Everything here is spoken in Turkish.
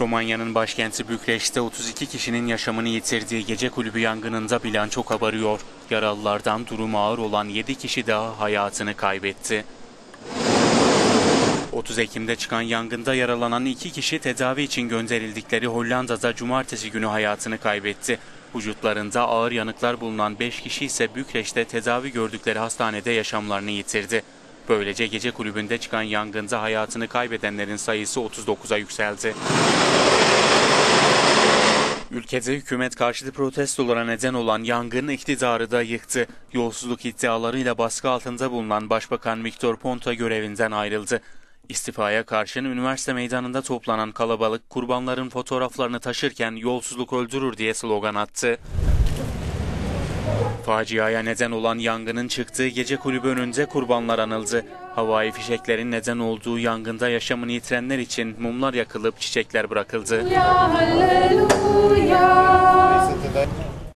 Romanya'nın başkenti Bükreş'te 32 kişinin yaşamını yitirdiği gece kulübü yangınında bilanço kabarıyor. Yaralılardan durumu ağır olan 7 kişi daha hayatını kaybetti. 30 Ekim'de çıkan yangında yaralanan 2 kişi tedavi için gönderildikleri Hollanda'da cumartesi günü hayatını kaybetti. Vücutlarında ağır yanıklar bulunan 5 kişi ise Bükreş'te tedavi gördükleri hastanede yaşamlarını yitirdi. Böylece gece kulübünde çıkan yangında hayatını kaybedenlerin sayısı 39'a yükseldi. Ülkede hükümet karşıtı protestolara neden olan yangın iktidarı da yıktı. Yolsuzluk iddialarıyla baskı altında bulunan Başbakan Victor Ponta görevinden ayrıldı. İstifaya karşın üniversite meydanında toplanan kalabalık kurbanların fotoğraflarını taşırken "Yolsuzluk öldürür" diye slogan attı. Faciaya neden olan yangının çıktığı gece kulübü önünde kurbanlar anıldı. Havai fişeklerin neden olduğu yangında yaşamını yitirenler için mumlar yakılıp çiçekler bırakıldı.